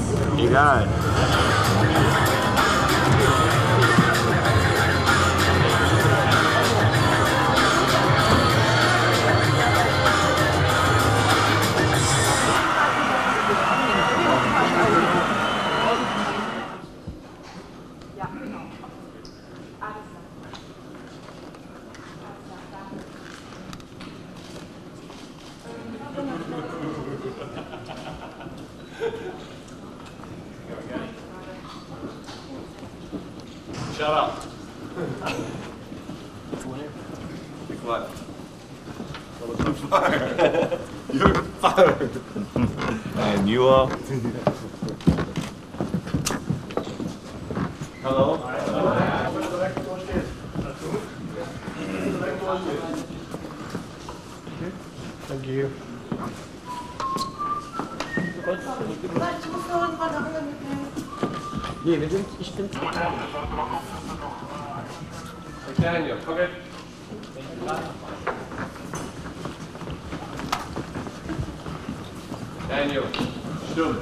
You got it. Shut up. Be quiet. You're fired. You're fired. And you are? Hello? Thank you. Daniel, okay. Daniel, stumm.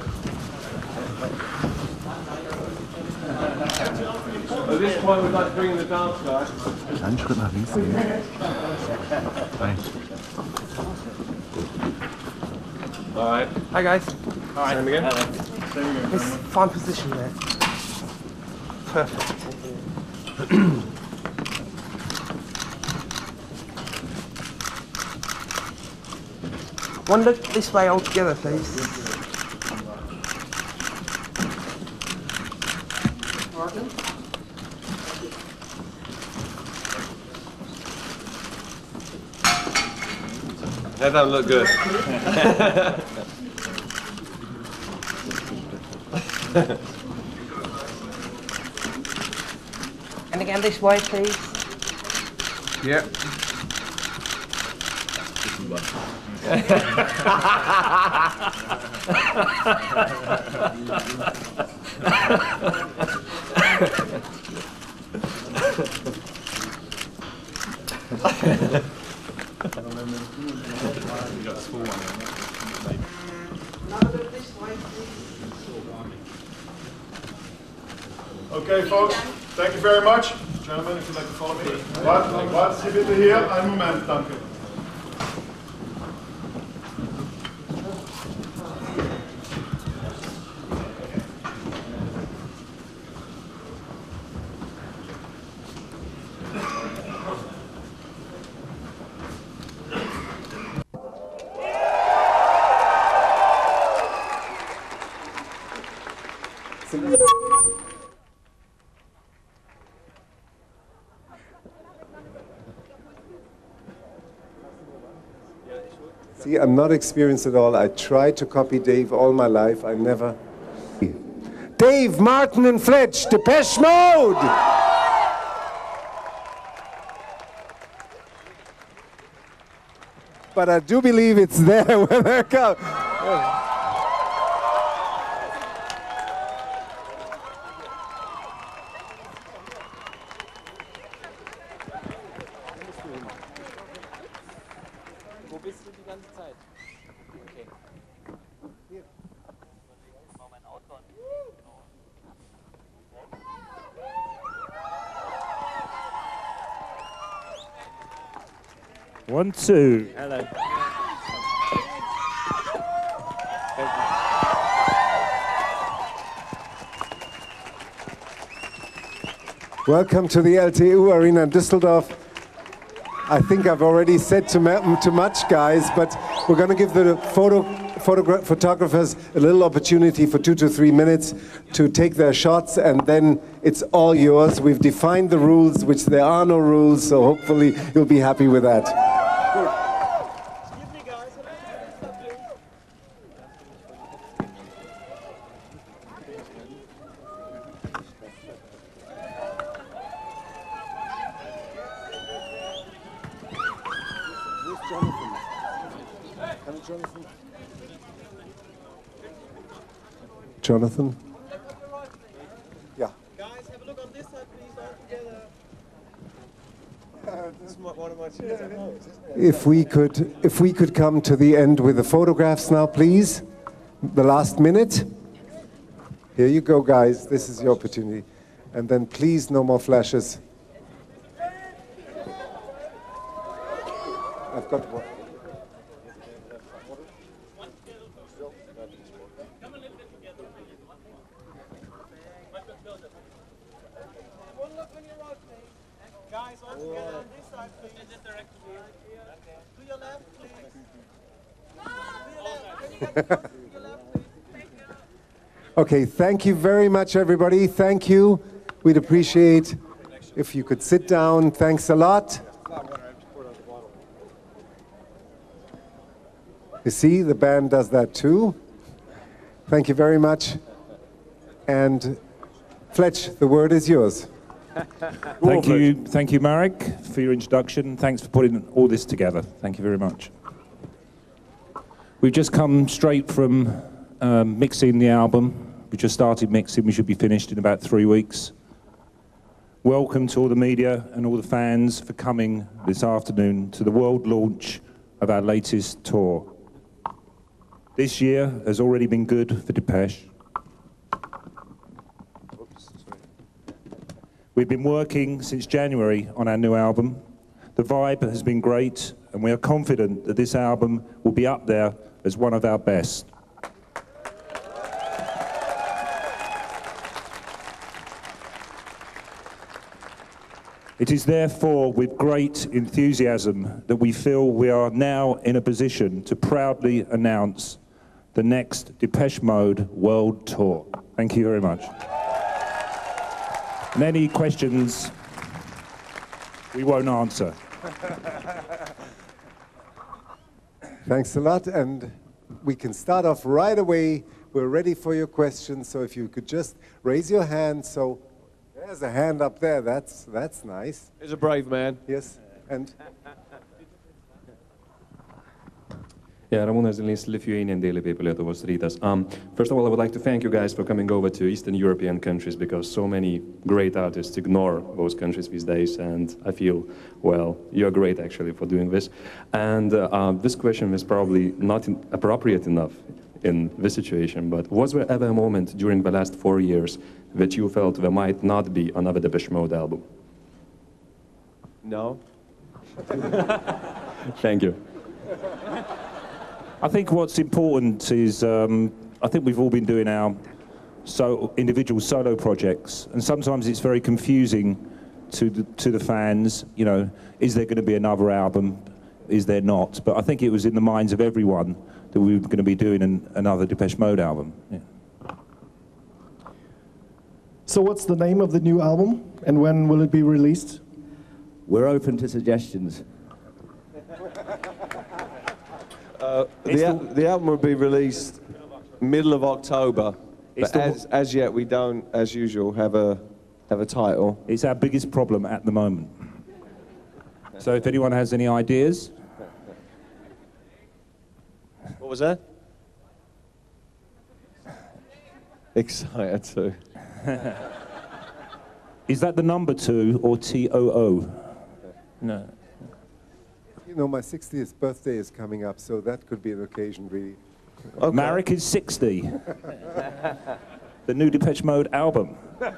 At this point, we'd like to bring in the dance guys. Einen Schritt nach links gehen. Nein. All right. Hi guys. All right. Same again. It's fine position there. Perfect. One look this way all together, please. That doesn't look good. And again this way, please. Yeah. Okay, folks, thank you very much. Gentlemen, if you'd like to follow me. Warten Sie bitte hier. Einen Moment, danke. See, I'm not experienced at all. I tried to copy Dave all my life. I never... Dave, Martin and Fletch, Depeche Mode! But I do believe it's there when they come. Wo bist du die ganze Zeit? Okay. Hier. Mal mein Auto an. One, two. Hello. Welcome to the LTU Arena in Düsseldorf. I think I've already said too much, guys, but we're going to give the photographers a little opportunity for 2 to 3 minutes to take their shots, and then it's all yours. We've defined the rules, which there are no rules, so hopefully you'll be happy with that. Jonathan? Yeah. Guys, have a look on this side, please, all together. This is one of my chairs at home, isn't it? If we could come to the end with the photographs now, please. The last minute. Here you go, guys. This is your opportunity. And then please, no more flashes. I've got one. Guys, all together on this side, please. In this direction. To your left, please. To your left, please. Okay, thank you very much, everybody. Thank you. We'd appreciate if you could sit down. Thanks a lot. You see, the band does that too. Thank you very much. And Fletch, the word is yours. Thank you, Marek, for your introduction. Thanks for putting all this together. Thank you very much. We've just come straight from mixing the album. We just started mixing. We should be finished in about 3 weeks. Welcome to all the media and all the fans for coming this afternoon to the world launch of our latest tour. This year has already been good for Depeche. We've been working since January on our new album. The vibe has been great, and we are confident that this album will be up there as one of our best. It is therefore with great enthusiasm that we feel we are now in a position to proudly announce the next Depeche Mode World Tour. Thank you very much. And any questions we won't answer. Thanks a lot, and we can start off right away. We're ready for your questions, so if you could just raise your hand. So there's a hand up there. That's nice. He's a brave man. Yes, and Yeah, Ramona is the Lithuanian Daily Paper Lietuvos Rytas. First of all, I would like to thank you guys for coming over to Eastern European countries, because so many great artists ignore those countries these days, and I feel, well, you're great actually for doing this. And this question is probably not appropriate enough in this situation, but was there ever a moment during the last 4 years that you felt there might not be another Depeche Mode album? No. Thank you. I think what's important is, I think we've all been doing our individual solo projects, and sometimes it's very confusing to the fans, you know, is there going to be another album, is there not? But I think it was in the minds of everyone that we were going to be doing another Depeche Mode album. Yeah. So what's the name of the new album, and when will it be released? We're open to suggestions. The album will be released middle of October, but as yet we don't, as usual, have a title. It's our biggest problem at the moment. So if anyone has any ideas. What was that? Excited too. Is that the number 2 or TOO? No. you know, my 60th birthday is coming up, so that could be an occasion, really. Okay. Marek is 60. The new Depeche Mode album.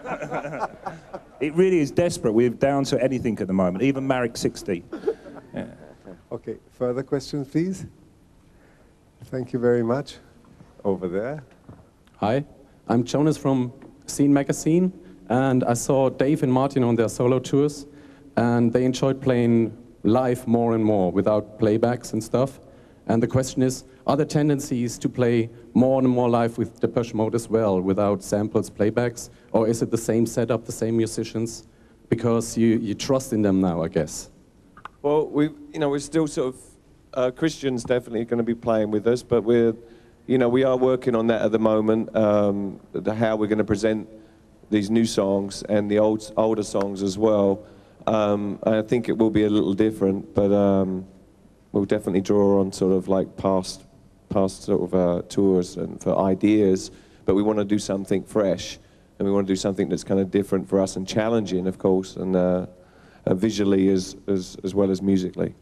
It really is desperate. We're down to anything at the moment, even Marek 60. Yeah. Okay, further questions, please? Thank you very much. Over there. Hi, I'm Jonas from Scene Magazine, and I saw Dave and Martin on their solo tours, and they enjoyed playing live more and more without playbacks and stuff. And the question is, are there tendencies to play more and more live with Depeche Mode as well, without samples, playbacks, or is it the same setup, the same musicians? Because you trust in them now, I guess. Well, we're still sort of, Christian's definitely going to be playing with us, but we are working on that at the moment, how we're going to present these new songs and the older songs as well. I think it will be a little different, but we'll definitely draw on sort of like past sort of tours and for ideas, but we want to do something fresh, and we want to do something that's kind of different for us and challenging, of course, and visually as well as musically.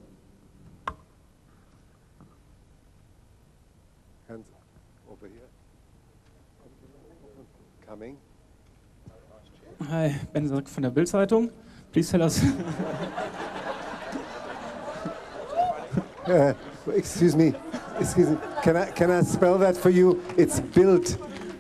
Hands over here. Coming. Hi, Ben Sack von der Bild-Zeitung. Please tell us. Excuse me. Can I spell that for you? It's Bild.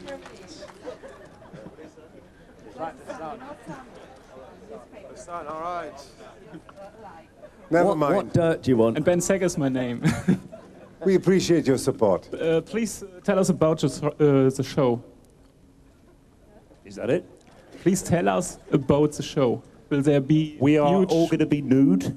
All right. Never mind. What dirt do you want? And Ben Sack is my name. We appreciate your support. Please tell us about the show. Is that it? Please tell us about the show. Will there be We are huge... all going to be nude.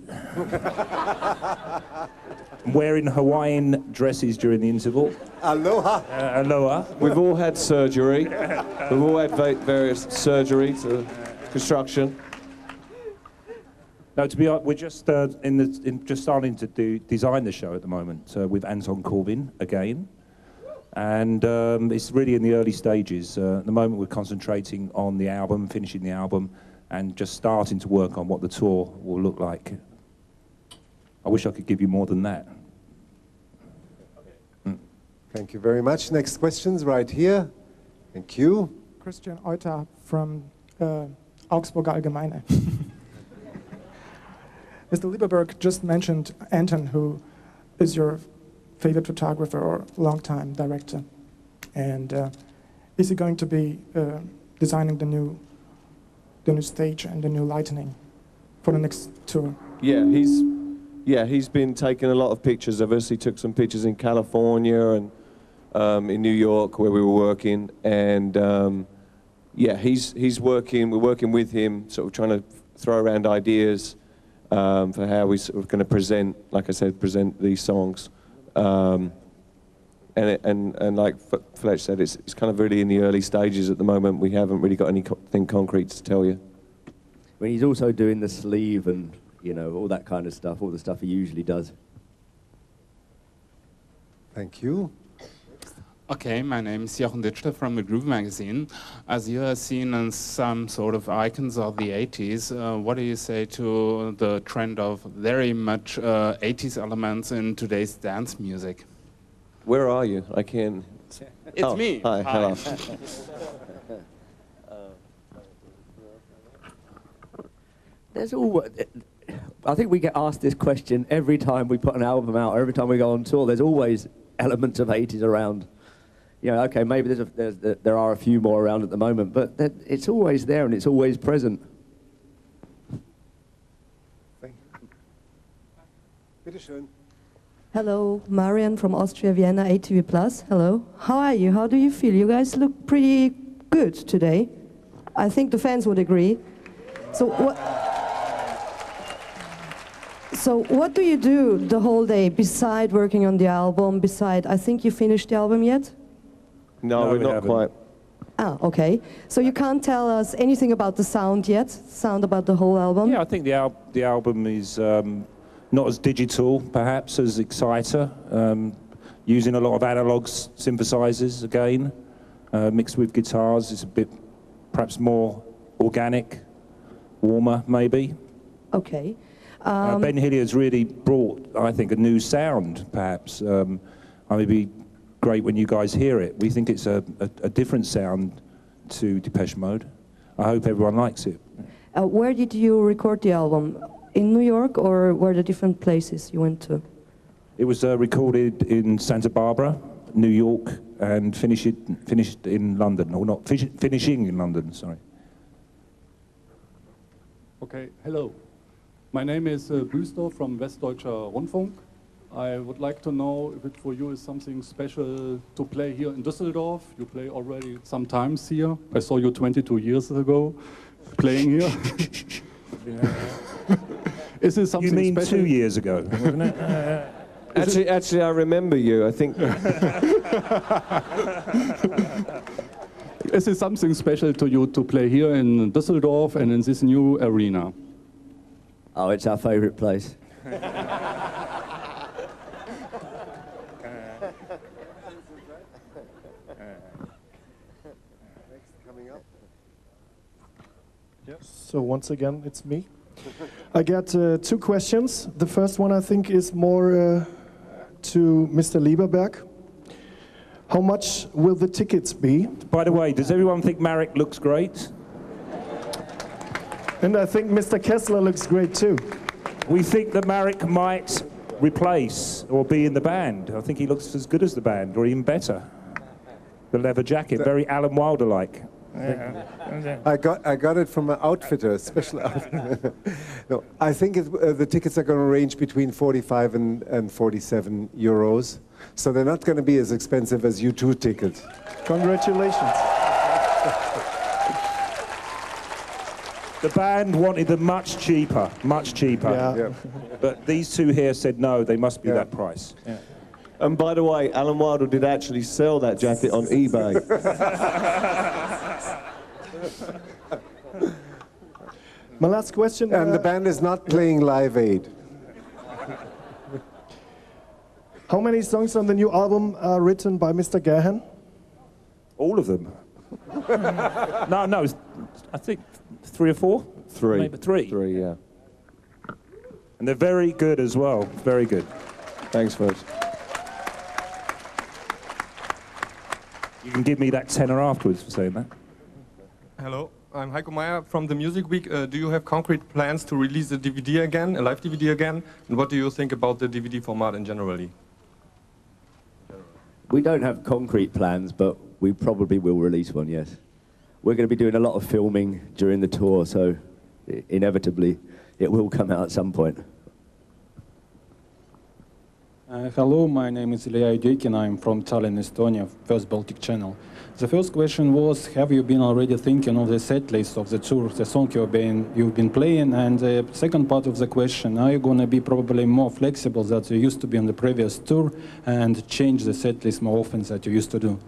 Wearing Hawaiian dresses during the interval. Aloha. Aloha. We've all had surgery. We've all had various surgery to construction. No, to be honest, we're just just starting to design the show at the moment with Anton Corbin again, and it's really in the early stages. At the moment, we're concentrating on the album, finishing the album, and just starting to work on what the tour will look like. I wish I could give you more than that. Thank you very much. Next questions right here. Thank you. Christian Euter from Augsburger Allgemeine. Mr. Lieberberg just mentioned Anton, who is your favorite photographer or longtime director. And is he going to be designing the new stage and the new lighting for the next tour? Yeah, he's been taking a lot of pictures of us. He took some pictures in California and in New York where we were working. And yeah, he's working. We're working with him, sort of trying to throw around ideas for how we sort of going to present, like I said, present these songs. And like Fletch said, it's kind of really in the early stages at the moment. We haven't really got anything concrete to tell you. Well, he's also doing the sleeve and, you know, all that kind of stuff, all the stuff he usually does. Thank you. Okay, my name is Jochen Ditschler from the Groove magazine. As you have seen some sort of icons of the 80s, what do you say to the trend of very much 80s elements in today's dance music? Where are you? I can't... It's me. Hi, hello. There's all. I think we get asked this question every time we put an album out, or every time we go on tour. There's always elements of 80s around. You know, okay, maybe there are a few more around at the moment, but it's always there and it's always present. Thank you. Bitte schön. Hello, Marian from Austria Vienna ATV Plus. Hello. How are you? How do you feel? You guys look pretty good today. I think the fans would agree. So what do you do the whole day beside working on the album? I think you finished the album yet? No, we're not quite. Ah, okay. So you can't tell us anything about the sound yet? Sound about the whole album? Yeah, I think the album is not as digital, perhaps, as Exciter, using a lot of analog synthesizers again, mixed with guitars. It's a bit, perhaps more organic, warmer, maybe. Okay. Ben Hilliard's really brought, I think, a new sound, perhaps. I mean, it'd be great when you guys hear it. We think it's a different sound to Depeche Mode. I hope everyone likes it. Where did you record the album? In New York, or were there different places you went to? It was recorded in Santa Barbara, New York, and finished in London, or not, finishing in London, sorry. Okay, hello. My name is Büster from Westdeutscher Rundfunk. I would like to know if it for you is something special to play here in Düsseldorf. You play already sometimes here. I saw you 22 years ago playing here. Is it something special? You mean special? 2 years ago, wasn't it? Actually, I remember you, I think. Is it something special to you to play here in Düsseldorf and in this new arena? Oh, it's our favorite place. So once again, it's me. I got 2 questions. The first one, I think, is more to Mr. Lieberberg. How much will the tickets be? By the way, does everyone think Marek looks great? And I think Mr. Kessler looks great too. We think that Marek might replace or be in the band. I think he looks as good as the band, or even better. The leather jacket, very Alan Wilder-like. I got it from an outfitter, special outfitter. No, I think the tickets are going to range between 45 and 47 euros. So they're not going to be as expensive as U2 tickets. Congratulations. The band wanted them much cheaper, much cheaper. Yeah. But these two here said no, they must be that price. Yeah. And by the way, Alan Wilder did actually sell that jacket on eBay. My last question. And the band is not playing Live Aid. How many songs on the new album are written by Mr. Gahan? All of them. No, I think 3 or 4? 3. Maybe 3. 3, yeah. And they're very good as well, very good. Thanks, folks. You can give me that tenner afterwards for saying that. Hello, I'm Heiko Meyer from the Music Week. Do you have concrete plans to release a DVD again, a live DVD again? And what do you think about the DVD format in generally? We don't have concrete plans, but we probably will release one, yes. We're going to be doing a lot of filming during the tour, so inevitably it will come out at some point. Hello, my name is Ilya Yudekin. I'm from Tallinn, Estonia, First Baltic Channel. The first question was, have you been already thinking of the set list of the tour, the song you've been playing? And the second part of the question, are you going to be probably more flexible than you used to be on the previous tour and change the set list more often than you used to do?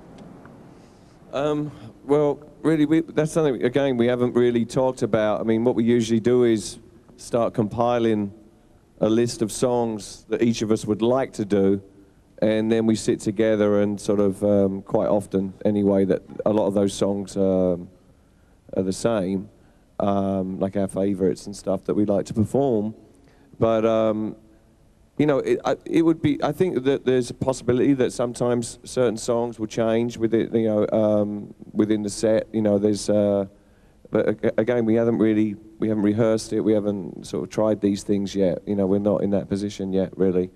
Well, really, that's something, again, we haven't really talked about. I mean, what we usually do is start compiling a list of songs that each of us would like to do, and then we sit together and sort of, quite often anyway, that a lot of those songs are the same, like our favourites and stuff that we like to perform. But, you know, it would be, I think that there's a possibility that sometimes certain songs will change with it, you know, within the set. You know, there's, but again, we haven't rehearsed it, we haven't sort of tried these things yet. You know, we're not in that position yet, really.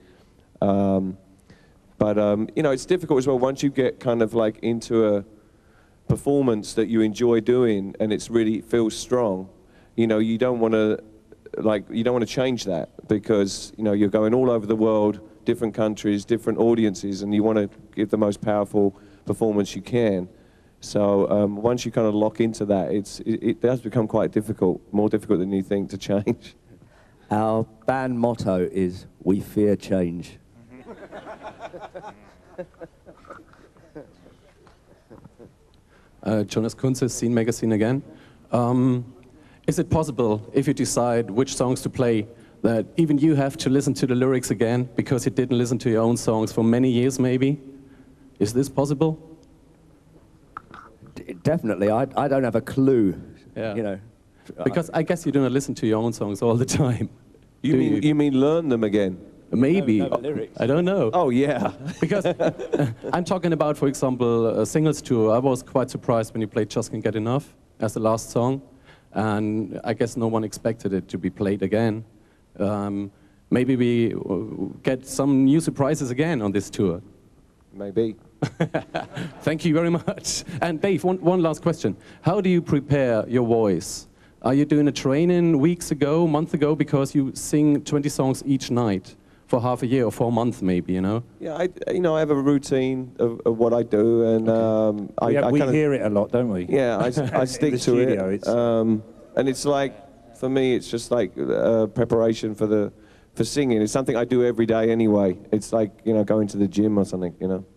But, you know, it's difficult as well once you get kind of like into a performance that you enjoy doing and it's really feels strong. You know, you don't want to change that because, you know, you're going all over the world, different countries, different audiences, and you want to give the most powerful performance you can. So once you kind of lock into that, it does become quite difficult, more difficult than you think to change. Our band motto is, we fear change. Jonas Kunze, Scene Magazine again. Is it possible, if you decide which songs to play, that even you have to listen to the lyrics again because you didn't listen to your own songs for many years, maybe? Is this possible? Definitely. I don't have a clue. Yeah. You know, because I guess you don't listen to your own songs all the time. You mean learn them again? Maybe. No, lyrics. I don't know. Oh, yeah. Because I'm talking about, for example, a singles tour. I was quite surprised when you played Just Can't Get Enough as the last song. And I guess no one expected it to be played again. Maybe we get some new surprises again on this tour. Maybe. Thank you very much. And Dave, one last question. How do you prepare your voice? Are you doing a training weeks ago, month ago, because you sing 20 songs each night for half a year or for a month maybe, you know? Yeah, I have a routine of what I do, and we hear it a lot, don't we? Yeah, I stick to it. And it's like, for me, it's just like preparation for singing. It's something I do every day anyway. It's like, you know, going to the gym or something, you know.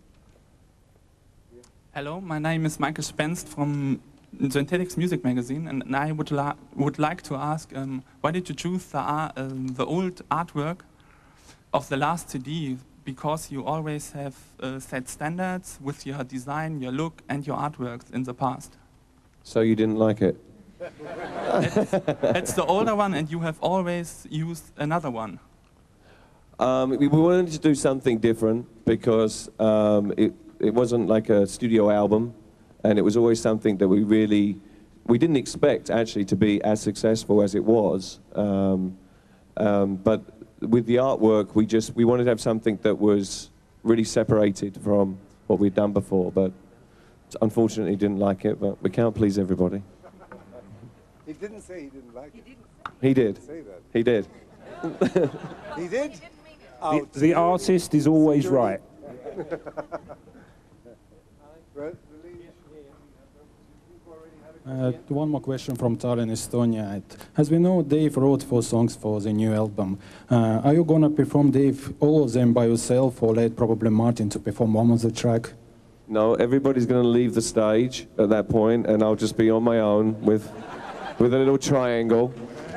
Hello, my name is Michael Spenst from Synthetics Music Magazine, and I would like to ask, why did you choose the old artwork of the last CD? Because you always have set standards with your design, your look, and your artworks in the past. So you didn't like it? It's the older one, and you have always used another one. We wanted to do something different because it wasn't like a studio album, and it was always something that we didn't expect actually to be as successful as it was. But with the artwork, we wanted to have something that was really separated from what we'd done before, but unfortunately didn't like it, but we can't please everybody. He didn't say he didn't like it. He did. Say that. He did. He did? The artist is always right. One more question from Tallinn, Estonia. As we know, Dave wrote 4 songs for the new album. Are you gonna perform, Dave, all of them by yourself, or let probably Martin to perform one of the track? No, everybody's going to leave the stage at that point, and I'll just be on my own with a little triangle.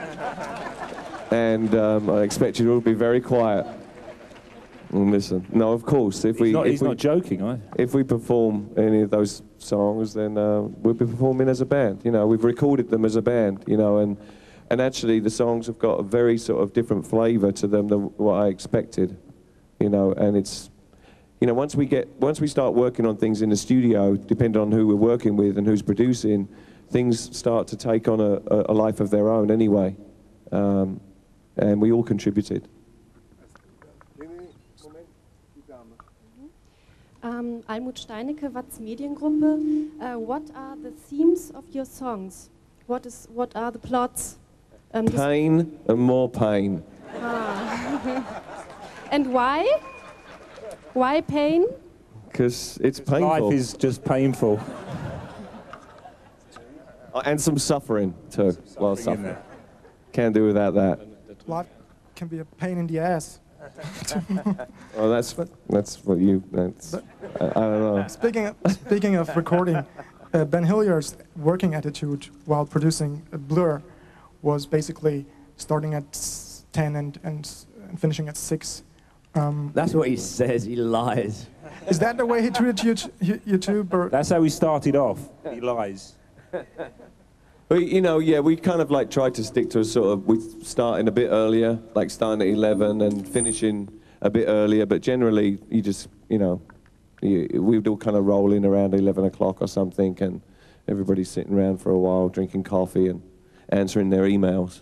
And I expect you to all be very quiet. And listen. No, of course. He's not joking, either. If we perform any of those songs, then we'll be performing as a band. You know, we've recorded them as a band. You know, and actually the songs have got a very sort of different flavour to them than what I expected. You know, and it's, you know, once we start working on things in the studio, depending on who we're working with and who's producing, things start to take on a life of their own anyway. And we all contributed. Almut Steinecke, Watz Mediengruppe. What are the themes of your songs? What are the plots? Pain and more pain. And why? Why pain? Because it's painful. Life is just painful. And some suffering too. Well, suffering. Can't do without that. Life can be a pain in the ass. Well, that's what you. I don't know. Speaking of recording, Ben Hilliard's working attitude while producing Blur was basically starting at 10 and finishing at 6. That's what he says. He lies. Is that the way he treated you too, Bert? That's how he started off. He lies. Well, you know, yeah, we kind of like tried to stick to a sort of, we starting a bit earlier, like starting at 11 and finishing a bit earlier, but generally you just, you know, we'd all kind of roll in around 11 o'clock or something, and everybody's sitting around for a while drinking coffee and answering their emails.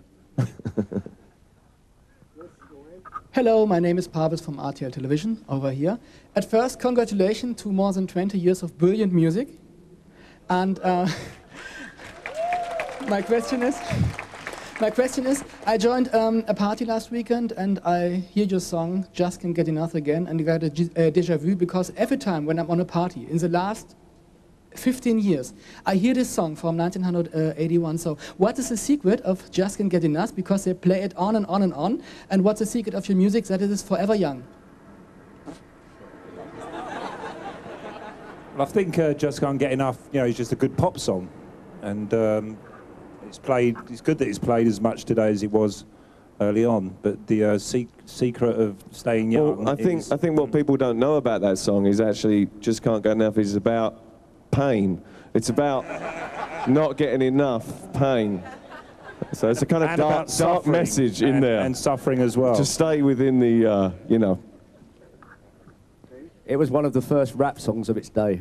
Hello, my name is Pavis from RTL Television, over here. At first, congratulations to more than 20 years of brilliant music. And my question is, I joined a party last weekend and I hear your song, Just Can't Get Enough Again, and I got a déjà vu because every time when I'm on a party, in the last 15 years, I hear this song from 1981. So what is the secret of Just Can't Get Enough? Because they play it on and on and on. And what's the secret of your music that it is forever young? Well, I think Just Can't Get Enough, you know, it's just a good pop song. And it's good that it's played as much today as it was early on. But the secret of staying young. Well, I think what people don't know about that song is actually Just Can't Get Enough is about pain. It's about not getting enough pain. So it's a kind of dark message in there. And suffering as well. To stay within the, you know. It was one of the first rap songs of its day.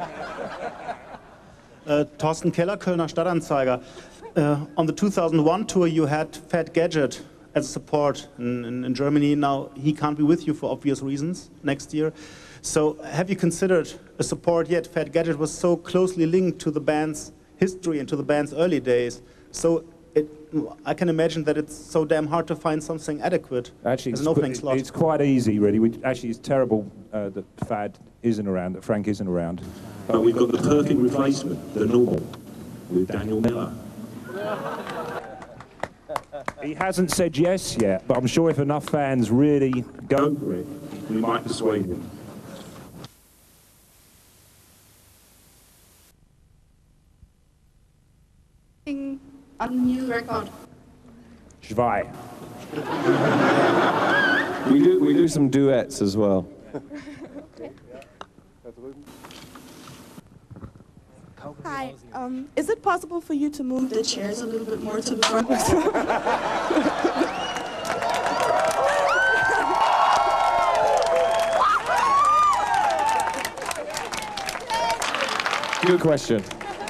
Thorsten Keller, Kölner Stadtanzeiger. On the 2001 tour, you had Fat Gadget as support in Germany. Now he can't be with you for obvious reasons next year. So have you considered a support yet? Fat Gadget was so closely linked to the band's history and to the band's early days. So I can imagine that it's so damn hard to find something adequate actually, as an opening slot. It's quite easy, really. Actually, it's terrible that Fad isn't around, that Frank isn't around. But we've got the Perkin replacement, the normal, with Daniel Miller. He hasn't said yes yet, but I'm sure if enough fans really go for it, we might persuade him. On a new record. Schwei. We do some duets as well. Hi, is it possible for you to move the chairs a little bit more to the front? Good question.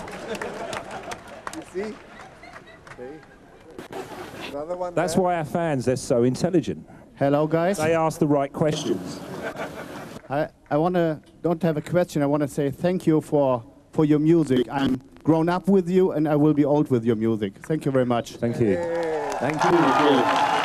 You see? Okay. Another one. That's there. why our fans, they're so intelligent. Hello, guys. They ask the right questions. I don't have a question. I want to say thank you for your music. I'm grown up with you, and I will be old with your music. Thank you very much. Thank you. Thank you.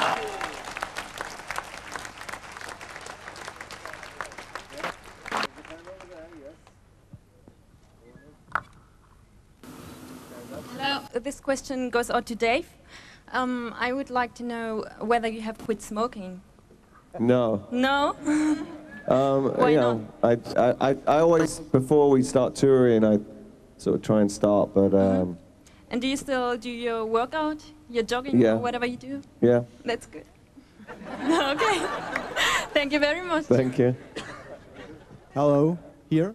Hello, this question goes out to Dave. I would like to know whether you have quit smoking. No. No? Why you know, I always, before we start touring, I sort of try and start, but And do you still do your workout, your jogging, Yeah. or whatever you do? yeah. That's good. Okay. Thank you very much. Thank you. Hello, here.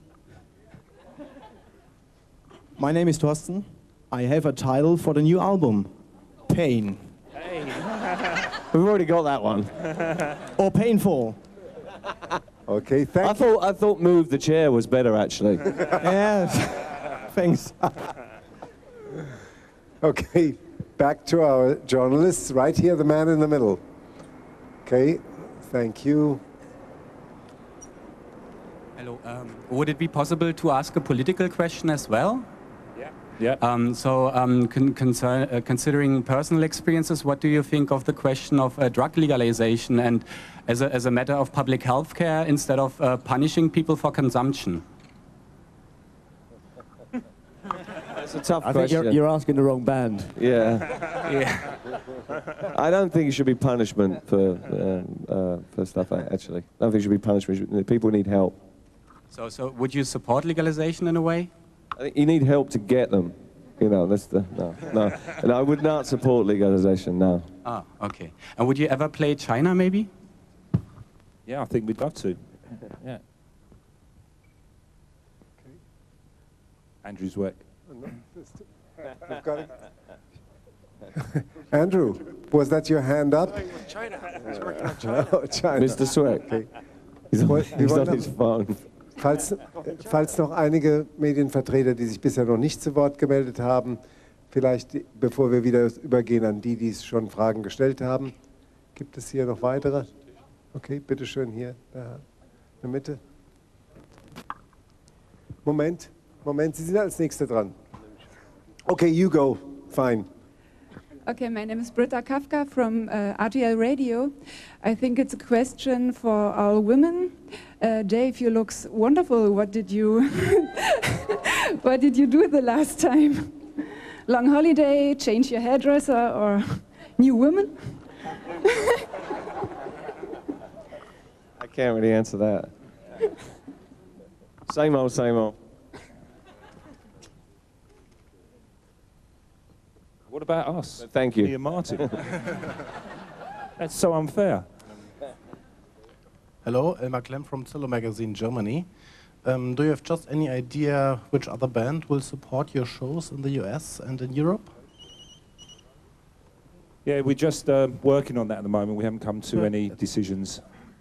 My name is Thorsten. I have a title for the new album, Pain. We've already got that one. Or Painful. Okay, thank you. I thought Move the Chair was better, actually. Yes, thanks. Okay, back to our journalists. Right here, the man in the middle. Okay, thank you. Hello. Would it be possible to ask a political question as well? Yeah. Considering personal experiences, what do you think of the question of drug legalization and as a matter of public health care instead of punishing people for consumption? It's a tough I question. think you're asking the wrong band. Yeah. Yeah. I don't think it should be punishment for stuff, actually. I don't think it should be punishment. People need help. So would you support legalization in a way? I think you need help to get them. You know, that's the, no. And I would not support legalization, no. Ah, okay. And would you ever play China, maybe? Yeah, I think we'd love to. Yeah. Andrew's work. We've got it. Andrew, was that your hand up? China. Oh, China. Mr. Sweck. Okay. He's on his phone. Falls noch einige Medienvertreter, die sich bisher noch nicht zu Wort gemeldet haben, vielleicht bevor wir wieder übergehen an die, die schon Fragen gestellt haben. Gibt es hier noch weitere? Okay, bitteschön hier in der Mitte. Moment, Sie sind als Nächste dran. Okay, you go. Fine. Okay, my name is Britta Kafka from RTL Radio. I think it's a question for all women. Dave, you look wonderful. What did you what did you do the last time? Long holiday, change your hairdresser, or new woman? I can't really answer that. Same old, same old. What about us? Thank you. Me and Martin. That's so unfair. Hello, Elmar Klemm from Zillow Magazine, Germany. Do you have just any idea which other band will support your shows in the US and in Europe? Yeah, we're just working on that at the moment. We haven't come to any decisions.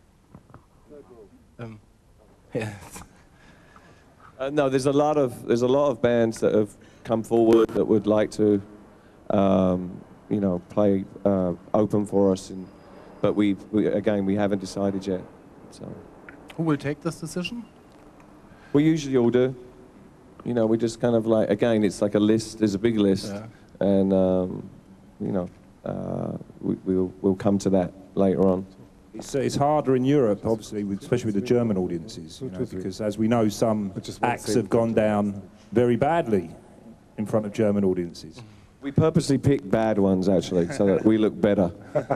Yes. No, there's a lot of bands that have come forward that would like to, you know, play open for us, but we haven't decided yet. So. Who will take this decision? We usually all do. You know, we just kind of like, again, it's like a list. There's a big list, and you know, we'll come to that later on. It's harder in Europe, obviously, especially with the German audiences, you know, because as we know, some acts have gone down very badly in front of German audiences. We purposely pick bad ones, actually, so that we look better.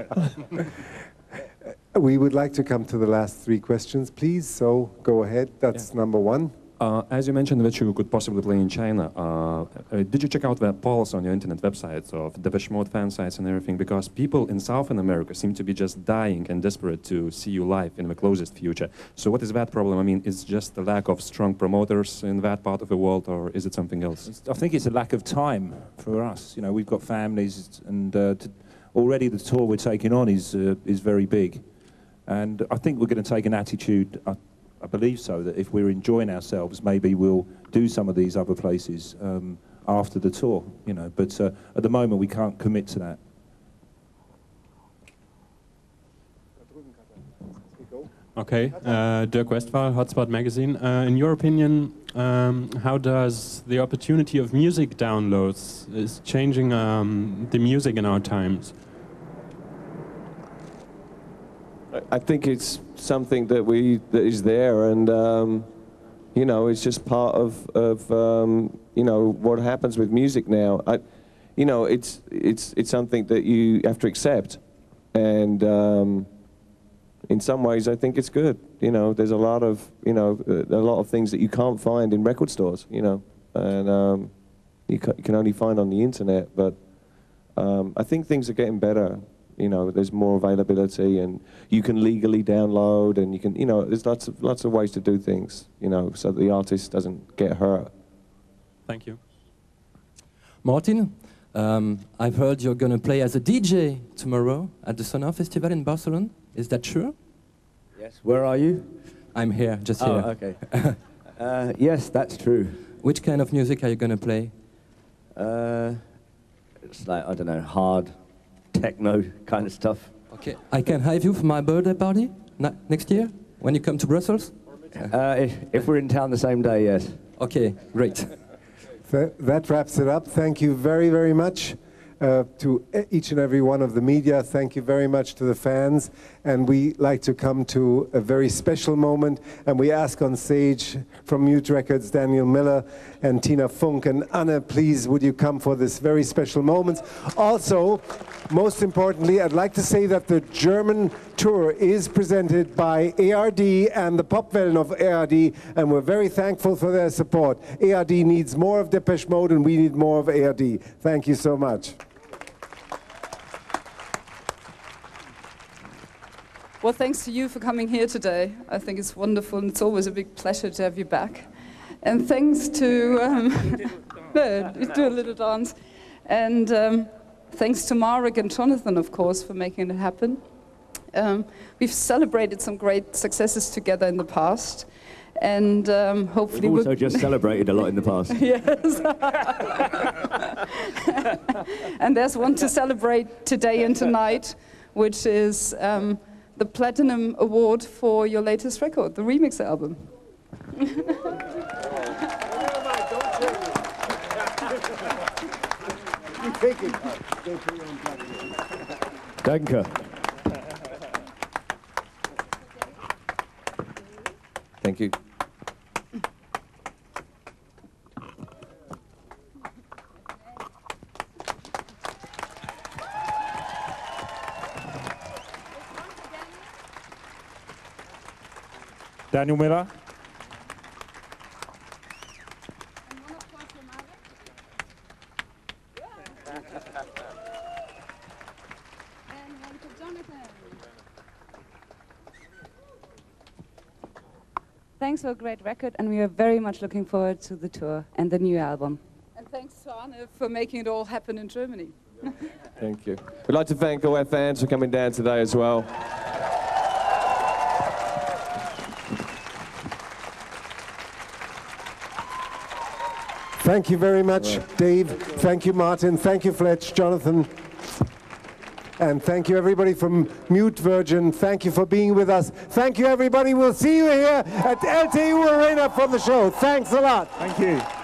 We would like to come to the last three questions, please. So go ahead. That's number one. As you mentioned that you could possibly play in China, did you check out the polls on your internet websites of Depeche Mode fan sites and everything? Because people in Southern America seem to be just dying and desperate to see you live in the closest future. So what is that problem? I mean, is it just the lack of strong promoters in that part of the world, or is it something else? I think it's a lack of time for us. You know, we've got families, and already the tour we're taking on is very big. And I think we're going to take an attitude I believe so, that if we're enjoying ourselves, maybe we'll do some of these other places after the tour, you know. But at the moment, we can't commit to that. Okay, Dirk Westphal, Hotspot Magazine. In your opinion, how does the opportunity of music downloads is changing the music in our times? I think it's something that is there, and you know, it's just part of you know, what happens with music now. You know, it's something that you have to accept, and in some ways, I think it's good. You know, there's a lot of things that you can't find in record stores. You know, and you can only find on the internet. But I think things are getting better. You know, there's more availability, and you can legally download, and you can, you know, there's lots of ways to do things. You know, so that the artist doesn't get hurt. Thank you. Martin, I've heard you're going to play as a DJ tomorrow at the Sonar Festival in Barcelona. Is that true? Yes. Where are you? I'm here, just here. Oh, okay. Yes, that's true. Which kind of music are you going to play? It's like, I don't know, hard techno kind of stuff. Okay. I can have you for my birthday party next year when you come to Brussels? If we're in town the same day, yes. Okay, great. That wraps it up. Thank you very, very much to each and every one of the media. Thank you very much to the fans. And we like to come to a very special moment. And we ask on stage from Mute Records, Daniel Miller and Tina Funk. And Anna, please, would you come for this very special moment? Also, most importantly, I'd like to say that the German tour is presented by ARD and the Popwellen of ARD, and we're very thankful for their support. ARD needs more of Depeche Mode, and we need more of ARD. Thank you so much. Well, thanks to you for coming here today. I think it's wonderful, and it's always a big pleasure to have you back. And thanks to... do a little dance. And thanks to Marek and Jonathan, of course, for making it happen. We've celebrated some great successes together in the past. And hopefully we've also just celebrated a lot in the past. Yes. And there's one to celebrate today and tonight, which is the Platinum Award for your latest record, the remix album. Danke. Thank you. Daniel Miller. Thanks for a great record, and we are very much looking forward to the tour and the new album. And thanks to Anne for making it all happen in Germany. Thank you. We'd like to thank all our fans for coming down today as well. Thank you very much, Dave. Thank you, Martin. Thank you, Fletch, Jonathan. And thank you, everybody from Mute Virgin. Thank you for being with us. Thank you, everybody. We'll see you here at LTU Arena for the show. Thanks a lot. Thank you.